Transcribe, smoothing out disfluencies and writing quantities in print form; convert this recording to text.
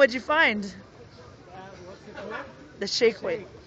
What'd you find? What's it called? The shake weight.